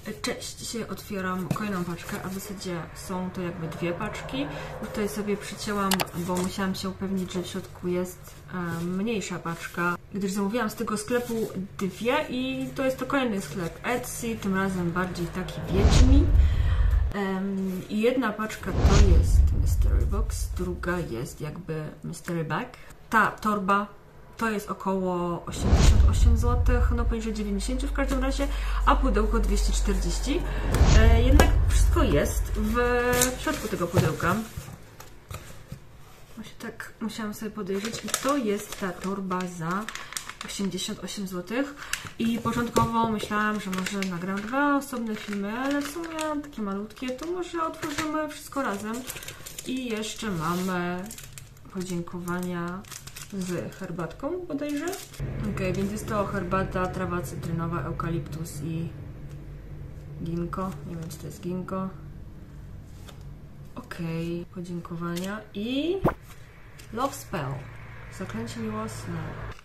Cześć, dzisiaj otwieram kolejną paczkę, a w zasadzie są to jakby dwie paczki. Tutaj sobie przycięłam, bo musiałam się upewnić, że w środku jest mniejsza paczka, gdyż zamówiłam z tego sklepu dwie i to jest to kolejny sklep Etsy, tym razem bardziej taki wiedźmi. I jedna paczka to jest Mystery Box, druga jest jakby Mystery Bag. Ta torba to jest około 88 zł, no poniżej 90 w każdym razie, a pudełko 240. Jednak wszystko jest w środku tego pudełka. Właśnie tak musiałam sobie podejrzeć i to jest ta torba za 88 zł. I początkowo myślałam, że może nagram dwa osobne filmy, ale w sumie takie malutkie, to może otworzymy wszystko razem. I jeszcze mamy podziękowania z herbatką bodajże. Ok, więc jest to herbata, trawa cytrynowa, eukaliptus i ginkgo. Nie wiem, czy to jest ginkgo. Ok, podziękowania i Love Spell. Zaklęcie miłosne.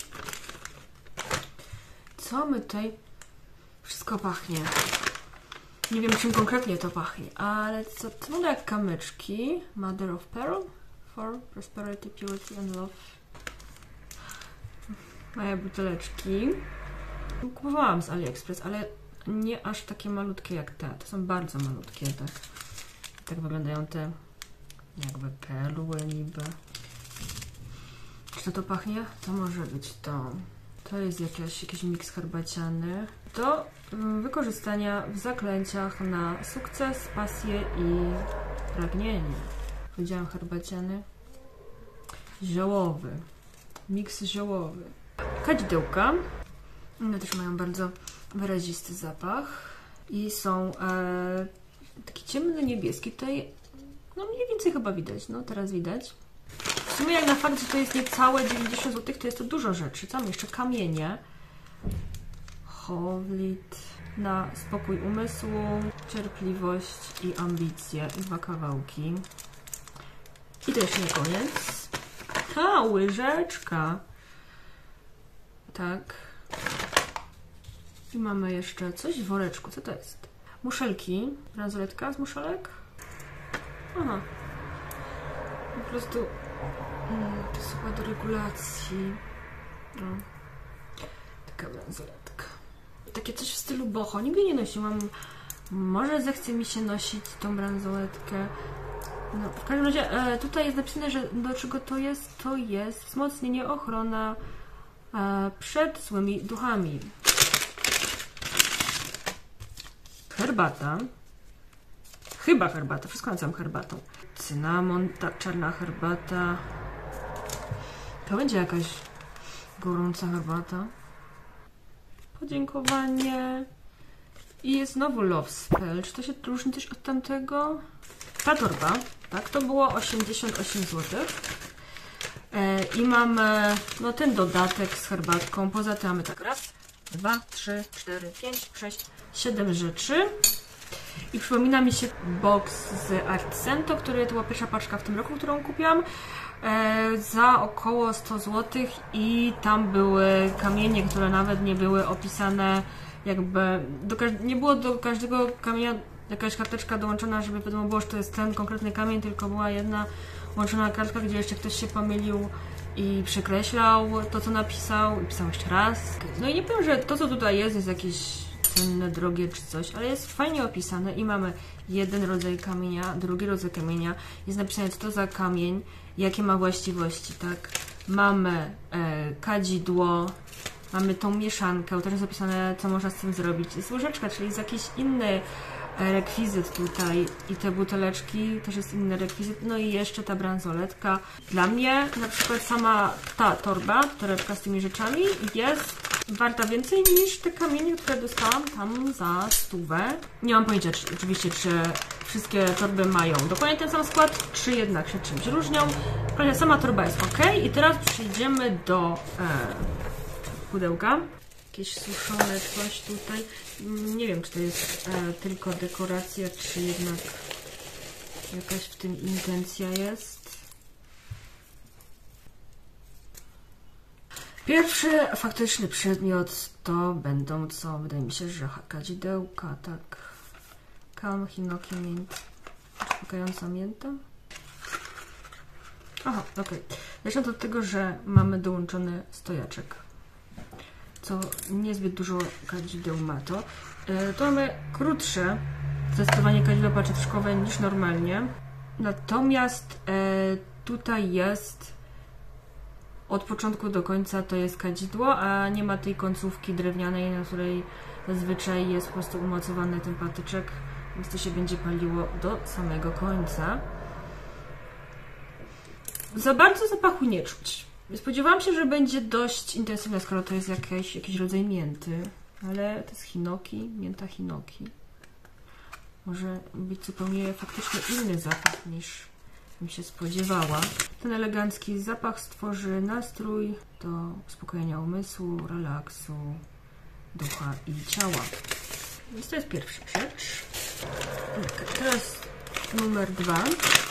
Co my tutaj? Wszystko pachnie. Nie wiem, czym konkretnie to pachnie, ale co to wygląda jak kamyczki. Mother of Pearl for prosperity, purity and love. Moje buteleczki. Kupowałam z AliExpress, ale nie aż takie malutkie jak te. To są bardzo malutkie. Tak wyglądają te jakby perły niby. Czy to pachnie? To może być to. To jest jakiś miks herbaciany. Do wykorzystania w zaklęciach na sukces, pasję i pragnienie. Powiedziałam herbaciany. Ziołowy. Miks ziołowy. Kadzidełka. One też mają bardzo wyrazisty zapach. I są taki ciemny niebieski. Tutaj no mniej więcej chyba widać. No teraz widać. W sumie jak na fakt, że to jest niecałe 90 zł, to jest to dużo rzeczy. Tam jeszcze kamienie. Howlit. Na spokój umysłu, cierpliwość i ambicje. I dwa kawałki. I to jeszcze nie koniec. Łyżeczka. Tak. I mamy jeszcze coś w woreczku. Co to jest? Muszelki. Bransoletka z muszelek. Aha. Po prostu to jest chyba do regulacji. No. Taka bransoletka. Takie coś w stylu boho. Nigdy nie nosiłam. Może zechce mi się nosić tą bransoletkę. No, w każdym razie tutaj jest napisane, że do czego to jest? To jest wzmocnienie, ochrona przed złymi duchami. Herbata. Chyba herbata. Wszystko nazywam herbatą. Cynamon, ta czarna herbata. To będzie jakaś gorąca herbata. Podziękowanie. I znowu Love Spell. Czy to się różni coś od tamtego? Ta torba, tak, to było 88 zł. I mamy no ten dodatek z herbatką. Poza tym mamy tak raz, 2, 3, 4, 5, 6, 7 rzeczy. I przypomina mi się box z Artsento, który to była pierwsza paczka w tym roku, którą kupiłam. Za około 100 zł i tam były kamienie, które nawet nie były opisane jakby, nie było do każdego kamienia jakaś karteczka dołączona, żeby wiadomo było, że to jest ten konkretny kamień, tylko była jedna łączona kartka, gdzie jeszcze ktoś się pomylił i przekreślał to, co napisał i pisał jeszcze raz. No i nie powiem, że to, co tutaj jest jakieś cenne, drogie czy coś, ale jest fajnie opisane i mamy jeden rodzaj kamienia, drugi rodzaj kamienia. Jest napisane, co to za kamień, jakie ma właściwości, tak? Mamy kadzidło, mamy tą mieszankę, też jest opisane, co można z tym zrobić. Jest łyżeczka, czyli jest jakiś inny rekwizyt tutaj i te buteleczki też jest inny rekwizyt, no i jeszcze ta bransoletka. Dla mnie na przykład sama ta torba, torebka z tymi rzeczami jest warta więcej niż te kamienie, które dostałam tam za 100. Nie mam pojęcia oczywiście, czy wszystkie torby mają dokładnie ten sam skład, czy jednak się czymś różnią. Ale sama torba jest ok i teraz przejdziemy do pudełka. Jakieś suszone coś tutaj. Nie wiem, czy to jest tylko dekoracja, czy jednak jakaś w tym intencja jest. Pierwszy faktyczny przedmiot to będą co? Wydaje mi się, że kadzidełka, tak. Calm Hinoki Mint. Uspokajająca mięta. Aha, okej. Zacznę od tego, że mamy dołączony stojaczek, co niezbyt dużo kadzideł ma to. Tu mamy krótsze zdecydowanie kadzidło paczetkowe niż normalnie. Natomiast tutaj jest od początku do końca to jest kadzidło, a nie ma tej końcówki drewnianej, na której zazwyczaj jest po prostu umocowany ten patyczek, więc to się będzie paliło do samego końca. Za bardzo zapachu nie czuć. Spodziewałam się, że będzie dość intensywne, skoro to jest jakiś rodzaj mięty, ale to jest hinoki, mięta hinoki. Może być zupełnie faktycznie inny zapach niż bym się spodziewała. Ten elegancki zapach stworzy nastrój do uspokojenia umysłu, relaksu, ducha i ciała. Więc to jest pierwsza rzecz. Teraz numer 2.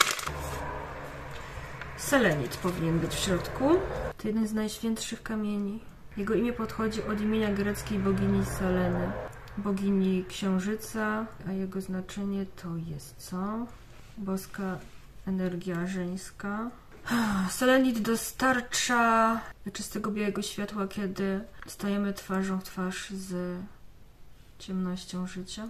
Selenit powinien być w środku. To jeden z najświętszych kamieni. Jego imię pochodzi od imienia greckiej bogini Seleny, bogini księżyca, a jego znaczenie to jest co? Boska energia żeńska. Selenit dostarcza czystego białego światła, kiedy stajemy twarzą w twarz z ciemnością życia.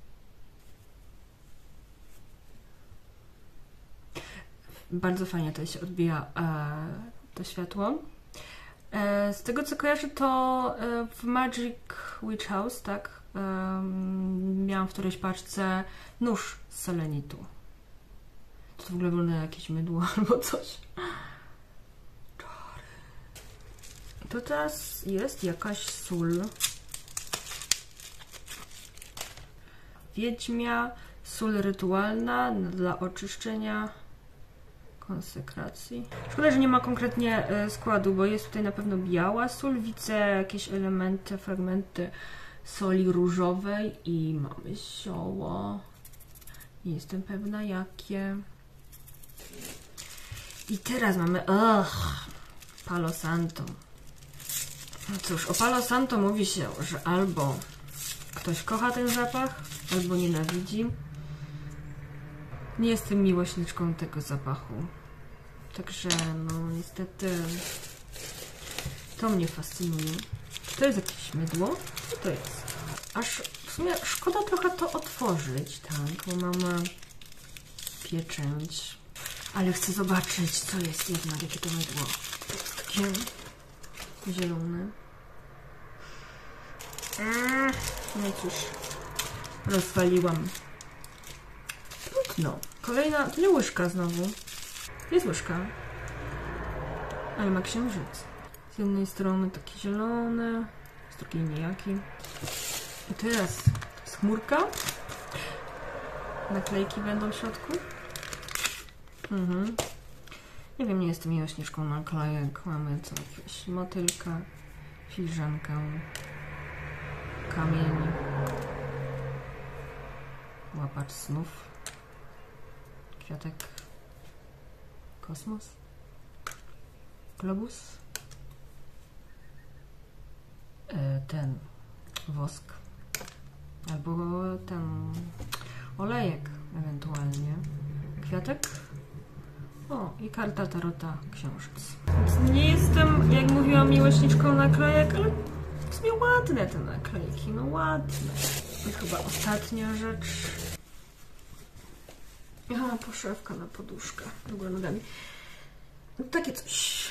Bardzo fajnie to się odbija to światło. Z tego co kojarzę, to w Magic Witch House, tak, miałam w którejś paczce nóż z selenitu. To w ogóle wygląda jakieś mydło albo coś. To teraz jest jakaś sól. Wiedźmia, sól rytualna dla oczyszczenia, konsekracji. Szkoda, że nie ma konkretnie składu, bo jest tutaj na pewno biała sól. Widzę jakieś elementy, fragmenty soli różowej i mamy zioło. Nie jestem pewna jakie. I teraz mamy Palo Santo. No cóż, o Palo Santo mówi się, że albo ktoś kocha ten zapach, albo nienawidzi. Nie jestem miłośniczką tego zapachu. Także, no niestety to mnie fascynuje. Czy to jest jakieś mydło? Co to jest? Aż w sumie szkoda trochę to otworzyć, tak, bo mamy pieczęć. Ale chcę zobaczyć, co jest jednak, jakie to mydło. To jest takie zielone. No cóż, rozwaliłam. Trudno. Kolejna, to nie łyżka znowu. Jest łyżka. Ale ma księżyc. Z jednej strony taki zielony, z drugiej nijaki. I teraz jest chmurka. Naklejki będą w środku. Nie wiem, nie jestem miłośniczką naklejek. Mamy co, jakiegoś motylka, filiżankę, kamień, łapacz snów, kwiatek, kosmos, globus, ten wosk, albo ten olejek ewentualnie, kwiatek. O, i karta tarota księżyc. Więc nie jestem, jak mówiłam, miłośniczką naklejek, ale w sumie ładne te naklejki, no ładne. I chyba ostatnia rzecz. Aha, poszewka na poduszkę do góry nogami. No, takie coś.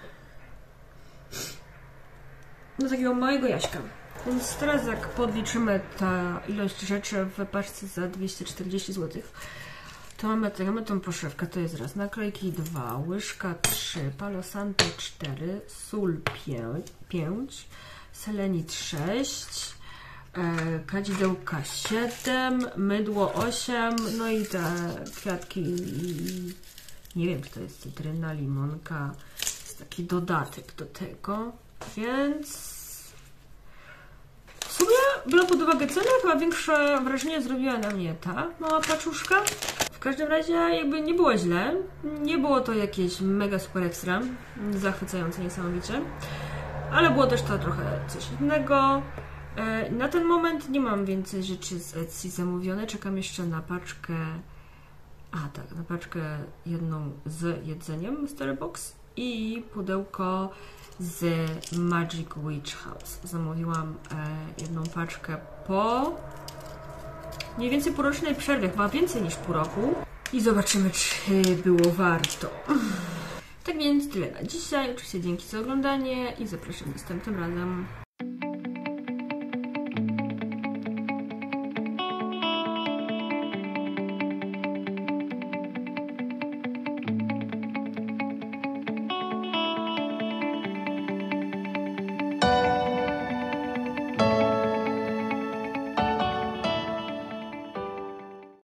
Do takiego małego Jaśka. Więc teraz jak podliczymy ta ilość rzeczy w paczce za 240 zł, to mamy tą poszewkę, to jest raz, naklejki 2, łyżka 3, Palo Santo 4, sól 5, selenit 6, kadzidełka 7, mydło 8, no i te kwiatki, nie wiem, czy to jest cytryna, limonka, jest taki dodatek do tego, więc w sumie, biorąc pod uwagę cenę, chyba większe wrażenie zrobiła na mnie ta mała paczuszka. W każdym razie jakby nie było źle, nie było to jakieś mega super ekstra, zachwycające niesamowicie, ale było też to trochę coś innego. Na ten moment nie mam więcej rzeczy z Etsy zamówione. Czekam jeszcze na paczkę. Na paczkę jedną z jedzeniem Mystery Box i pudełko z Magic Witch House. Zamówiłam jedną paczkę po mniej więcej półrocznej przerwie, chyba więcej niż pół roku. I zobaczymy, czy było warto. Tak więc tyle na dzisiaj. Oczywiście dzięki za oglądanie i zapraszam następnym razem.